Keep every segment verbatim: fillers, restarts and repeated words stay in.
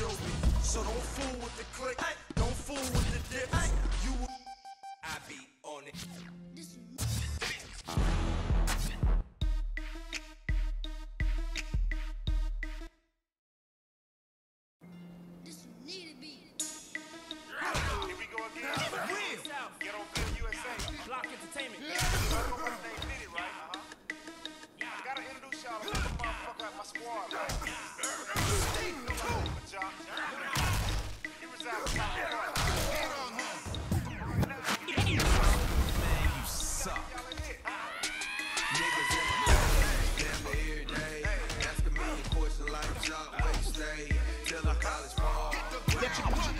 feel me? So don't fool with the click, don't fool with the dip. You will I be on it. Here we go again. Real. Get on Good U S A. Block Entertainment. Yeah. I know what they did it, right? Uh-huh. Yeah. I gotta introduce y'all to the motherfucker at my squad, right? Steve, no job. He resides in my squad. Man, you suck. Niggas in the day, damn every day. Asking me a question like Jock, where you stay? Till the college ball. Get your money.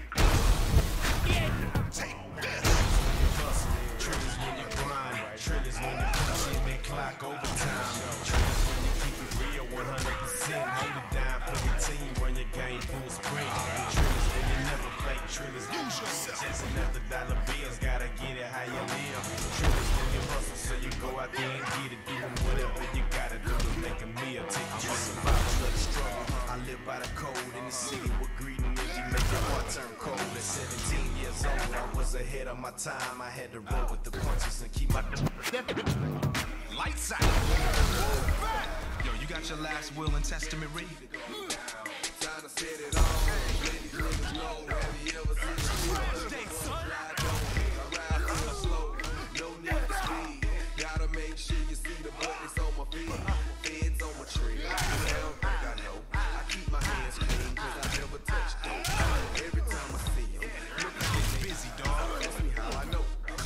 Triggers when you grind, triggers when you punch in that clock overtime. Triggers when you keep it real, one hundred percent. Hold it down for your team, run your game full sprint. Triggers when you never fake, triggers use yourself. Chasing after dollar bills, gotta get it how you live. Triggers when you hustle, so you go out there and get it. Doing whatever you gotta do to make a meal. Take a survival of the struggle. I live by the code in the city with greed and empty, make your heart turn cold. At seventeen years old, I was ahead of my time. I had to roll with the punches and keep my lights out. Yo, you got your last will and testament ready? Time to set it on. Ladies, niggas know. Have you ever seen a son? I ride real slow. No need to speed. Gotta make sure you see the buttons on my feet. Feds on my tree. I don't think I know. I keep my hands clean cause I never touch dope. Every time I see them, look at this busy dog. Ask me how I know.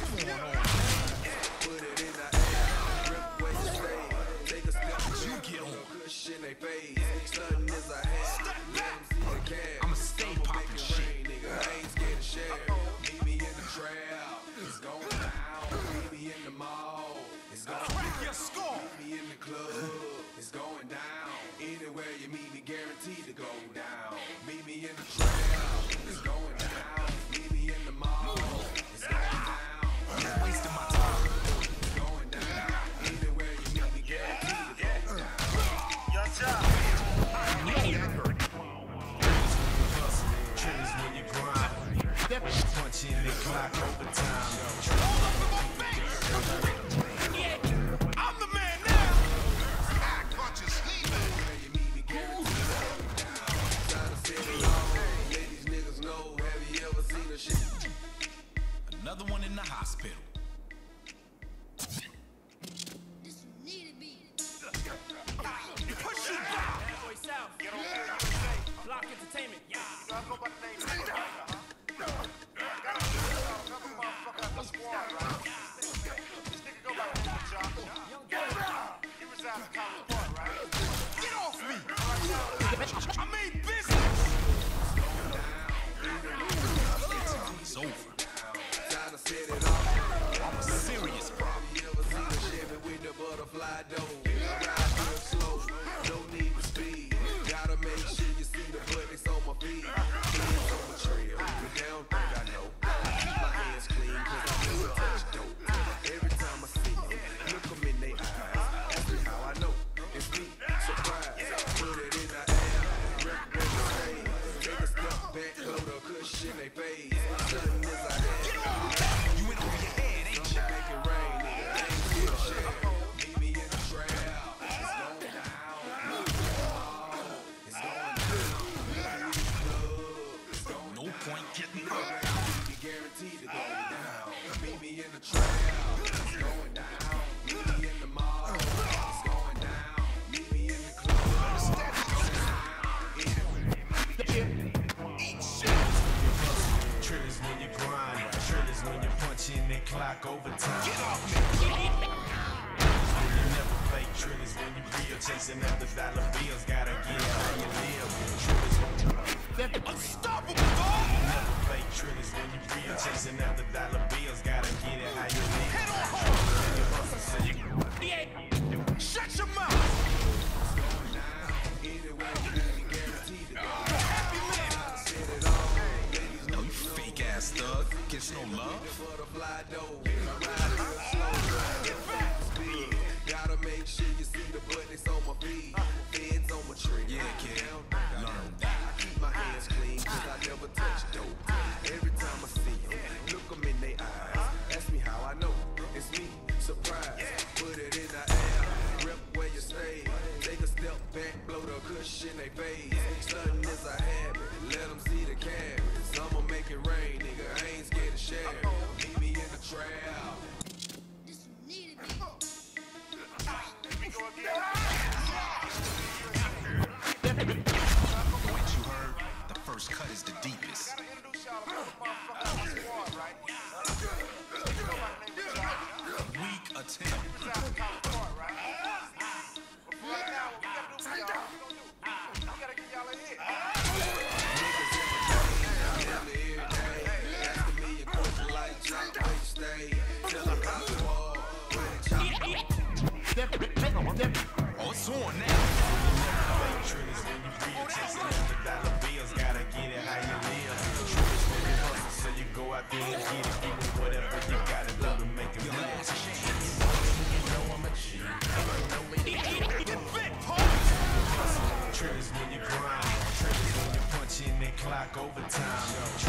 Put it in the air, rip where you stay. Take a step, you get on cushion they face. Sudden as I have, let them see the cash. I'ma stay poppin' shit, nigga. I ain't scared to share. Meet me in the trail, it's going down. Meet me in the mall, it's going down. Meet me in the club, it's going down. Anywhere you meet me, guaranteed to go down. Meet me in the trail, it's going down. Meet me in the mall, it's going down. I'm not wasting my time. It's going down. Anywhere you meet me, guaranteed to go down. Your job. Triggers when you grind. Punch in the clock overtime. I'm the man now. Back punches sleeping. You meet me, guaranteed to go down. Time to set it on. Let these niggas know. Have you ever seen a shit? Another one in the hospital. Push it down. Boy South. Get on Good U S A. Block Entertainment. Yeah. You know, I go by the name of Nick, right? Uh-huh. I gotta introduce y'all to another motherfucker at my squad, right? This nigga go by the name of Jock. He resides in College Park, right? Get off me! I made business! It's over. Time to set it off. I'm a serious problem. You ever seen a Chevy with the butterfly door? I ride real slow, no need to speed. Gotta make sure you see the buttons on my feet. Hands on my trail, but they don't think I know. I keep my hands clean cause I never touch dope. Every time I see them, look them in their eyes. Ask me how I know. It's me, surprise. Put it in the air, rip where you stay. Take a step back, blow the cushion they face. Sudden as I have, You went over your head, ain't you? make it rain, nigga. I ain't scared to share. Meet me in the trail. It's going down. It's going down. It's going No point getting down. up. Be guaranteed to go down. Meet me in the trail. It's going down. Meet me in the mall. It's going down. Meet me in the club. It's going down. Eat shit. Triggers when you grind. Triggers when you punch in that clock overtime. Get off me. When you never fake. Triggers when you real. Chasing after dollar bills. Gotta get it how you live. Triggers when you Unstoppable, dog! never fake. Triggers when you real. Chasing after dollar bills. Gotta get it how you live. Head on home! When you hustle, so you Shut your mouth! anywhere you meet me, guaranteed to go. Happy man! Set it on. Ladies, No, you fake ass thug. Gets no love. butterfly door. I ride real slow. Get back! Speed. Gotta make sure you see the buttons on my feet. Feds on my tree. Yeah, kid. Learn that. I keep my hands in they face. Stunting is a habit, let them see the cabins. I'ma make it rain, nigga, I ain't scared to share. Meet me in the trap. This needed me. We go again. What you heard? The first cut is the deepest. Gotta introduce y'all to another motherfucker out the squad, right? This nigga go by the name of Josh. Weak attempt. This is out the top part, right? But for right now, what we gotta do for y'all, what we gonna do? We gotta give y'all a hit. Damn the every day. Asking me a question like John, where you stay? Tell them how to walk, where the chop. Oh, it's on now. Triggers when you real chasing after dollar bills, gotta get it how you live. Triggers when you hustle, so you go out there and get it, even whatever you gotta do to make it real. You know I'm a G. Triggers when you grind, triggers when you punch in that clock overtime.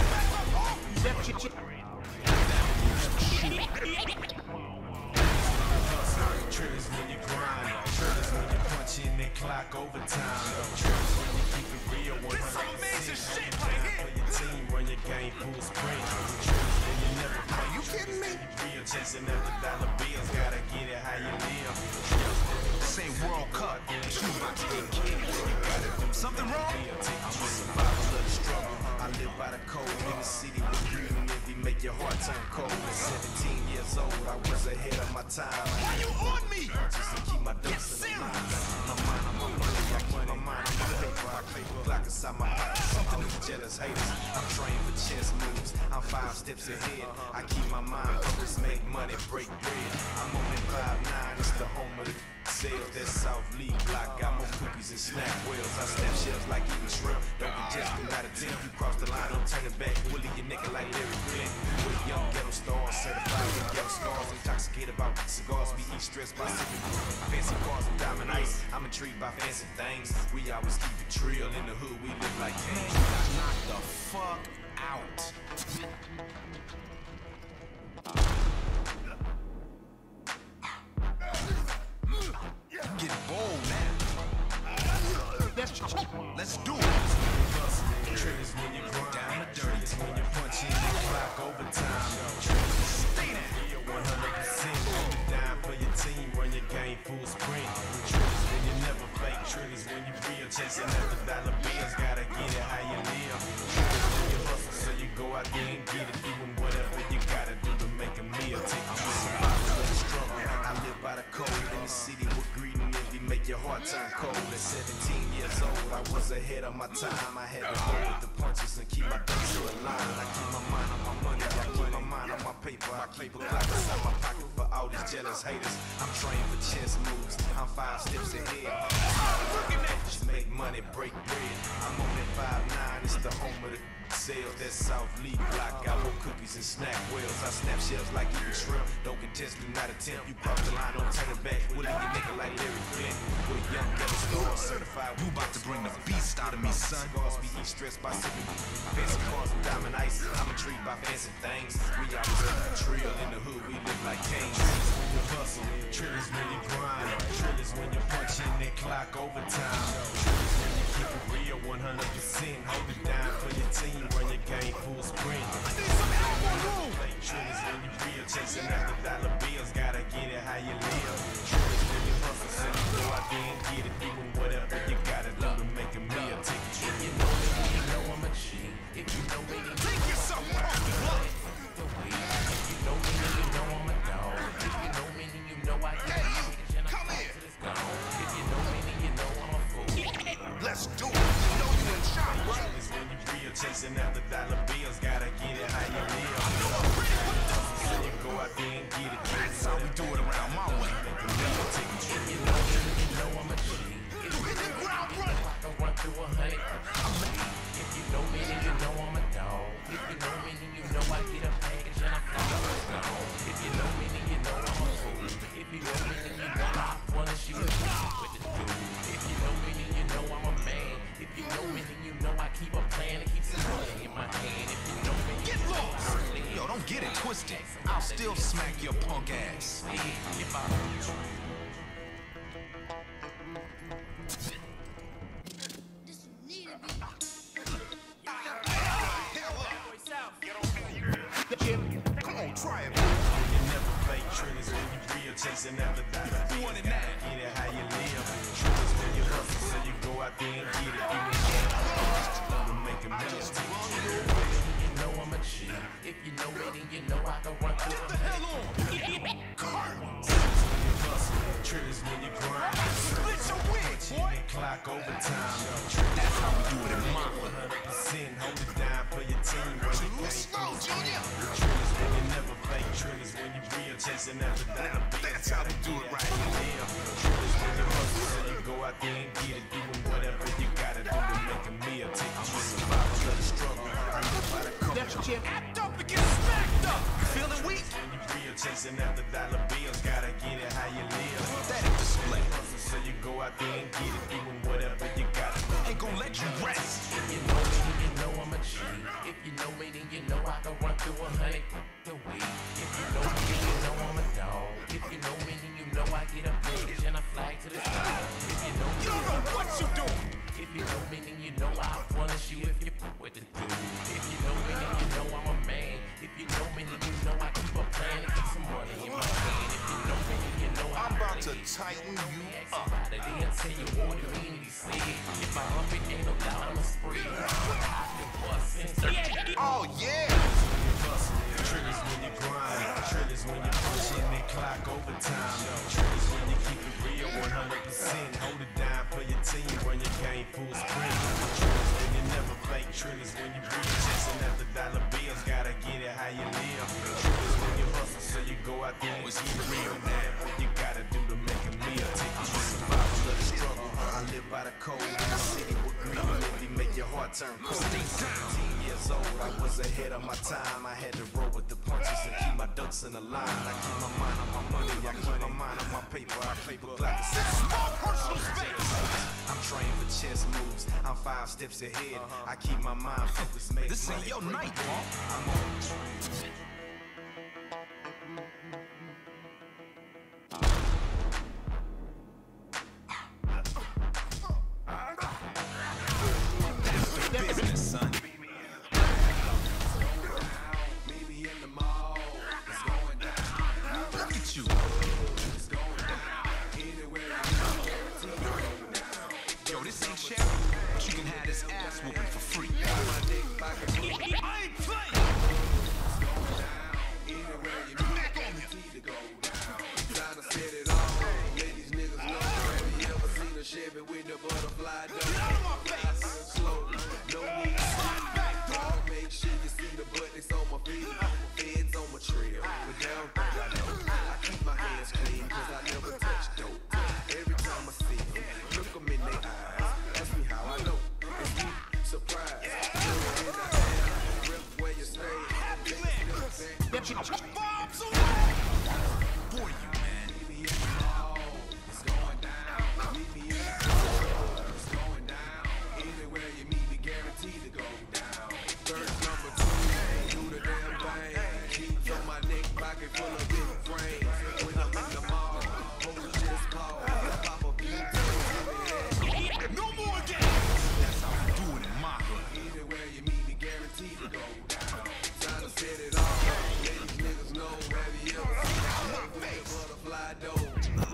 Triggers when you grind, triggers when you punch in that clock overtime. Triggers when you keep it real, one hundred percent for your team, run your game full sprint. Triggers when you never play. You kidding me? Real chasing after dollar bills, gotta get it how you live. Say World Cup. You about to get kicked. Something wrong? I'm a survivor of the struggle. I live by the code in the city with greed, envy make your heart turn cold. At seventeen years old, I was ahead of my time. Why you on me? Just to keep my ducks in the line. My mind on my money, I keep my mind on my paper. I paper block inside my pocket. Something to jealous haters. I'm trained for chess moves. I'm five steps ahead. I keep my mind focused, make money, break bread. I'm on that five nine, it's the home of the sales. That South League block got more cookies and snack whales. I snap shells like eating shrimp. Don't get just out of ten. You cross the line, don't turn it back. Willie your nigga like Larry Flint. With a young ghetto star, certified with ghetto scars. Intoxicated about cigars, be eat stressed by sipping fancy cars and diamond ice. I'm intrigued by fancy things. We always keep it real in the hood. We live like kings. Knock the fuck out. Get bold now. Let's do it. Triggers when you grind, Down the dirty triggers when you punch in the clock overtime. Triggers Stay down. one hundred percent hold it down for your team, run your game full sprint. Triggers when you never fake, triggers when you real, chasing after dollar bills, gotta get it how you live. Triggers when you hustle, so you go out there and get it, doing whatever you gotta do to make a meal. Take you with survival of the struggle. I live by the code in the city with greed and envy, make your heart turn cold. At seventeen years old, I was ahead of my time. I had to go with the punches and keep my ducks in the line. I keep my mind on my money, I keep my mind on my paper. I keep a clock inside my pocket for all these jealous haters. I'm trained for chess moves, I'm five steps ahead. Just make money, break bread. I'm on that five nine, it's the home of the sales. That South League block, got more cookies and snack whales. I snap shells like eating shrimp. Don't contest, do not attempt. You cross the line, don't turn it back. Willie your nigga like Larry Flint. With a young ghetto star, certified. You about to bring the beast out of me, son. Cigars be eat stressed by sipping fancy cars and diamond ice. I'm intrigued by fancy things. We always keep it real in the hood. We live like kings. When you hustle, triggers when you grind, triggers when you punch in that clock overtime. Triggers when you keep it real, one hundred percent hold it down for your team, run your game full sprint. Fake triggers when you real, chasing after dollar bills, gotta get it how you live. Triggers when you hustle, so you go out there and get it, doing whatever you gotta do to make a meal. Take it trip. You know me, you know I'm a G. If you know me, then Take yourself off the block. if you know me, then you know I'm a dog. If you know me, then you know I get it. And I'm close to this gone. If you know me, then you know I'm a fool. Let's do it. You know you in shop, right? Triggers when you real, chasing after dollar bills, gotta get it how you live. So you go out there and get it. That's how we do it around my way. Make a meal, take a trip. You know me, then you know I'm a G. If you Hit the ground know running. I can run through a hundred. If you know me, then you know I'm a dog. If you know me, then you know I get a package and I'm gone. If you know me, then you know I'm a fool. If you know me, then you know I wanna shoot with the dude. If you know me, then you know I'm a man. If you know me, then you know I keep a plan to keep some money in my hand. If you know me, Get lost. Yo, don't get it twisted. I'll still smack your punk ass. if I clock overtime. That's how we do it in my one hundred percent. Hold it down for your team when you game slow, Junior. Triggers when you never fake, triggers when you real, chasing after dollar bills. That's how we do it right here. Triggers when you hustle, so you go out there and get it, doing whatever you gotta do to make a meal. Take you to survival of the struggle. I live by the code. That's your act up and get smacked up. You feeling weak? When you real, chasing after dollar bills, gotta get it how you live. That display. So you go out there and get it, doing whatever you gotta do. Ain't gon' let you rest. If you know me, then you know I'm a G. If you know me, then you know I can run through a hundred the week. If you know me, then you know I'm a dog. If you know me, then you know I get a page and a flag to the sky. If you know me, You don't know what you doing. if you know me, then you know I'll punish you if you put with the dude. If you know me, then you know I'm a man. If you know me, then you know I keep a plan to get some money in my hand. If you know me, then you know I I'm about to really tighten you ask up. somebody, they'll tell you what it mean he said. If I hump it, ain't no doubt I'm a spree. I can bust and search. Oh yeah. Triggers when you grind, triggers when you push in the clock overtime. Triggers when you keep it real, one hundred percent. Hold it down for your team, run your game full sprint. Triggers when you never fake, triggers when you real, chasing after dollar bills, gotta get it how you live. Triggers when you hustle, so you go out there and get real, man. What you gotta do to make a meal, take you to survival of the struggle. I live by the code in the city with green, maybe make your heart turn cold. seventeen years old, I was ahead of my time. I had to roll with the punches and keep my ducks in a line. I keep my mind on my money, I keep my mind on my paper. I paper clock the I'm trained for chess moves, I'm five steps ahead. I keep my mind focused, make This money. ain't your night, Paul. I'm on the train. Business, son. Meet me in the mall. It's going down. Look at you. It's going down. Anywhere you go, guaranteed to go down. Yo, this ain't charity, but you can have this ass whooping for free. My dick pocket full. I ain't playing. It's going down. Anywhere you meet, guaranteed to go down. Trying to set it off. Let these niggas know. Have you ever seen a Chevy with the butterfly door? Get out of my face. Slow. No need to speed. Make sure you see the buttons on my feet. Feds on my trail. But they don't think I know. I keep my hands clean cause I never touch dope. Every time I see them, look them in their eyes. Ask me how I know. It's deep surprise. Rip where you stay. Get your bombs away. For you, man. Meet me in the mall. It's going down. Meet me in the club. It's going down. Anywhere you meet me, guaranteed to go down. Verse number two, do the damn thing. Keys on my neck, pocket full of big frames. When I'm in the mall, hoes just call. Pop a few tags. No more games. That's how we do it in my hood. Anywhere you meet me, guaranteed to go down. Trying to set it off. Let these niggas know. Have you ever seen a face butterfly door?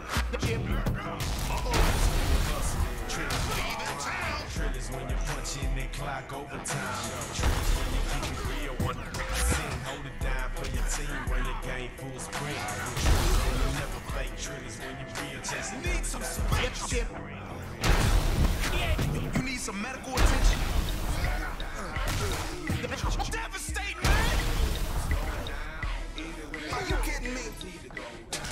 Triggers when you punch in the clock overtime. Triggers when you keep it real, one hundred percent. Hold it down for your team, run your game full sprint. Triggers when you never fake, triggers when you real, chasing Need some space. You need some medical attention. Devastating, man. Are you kidding me?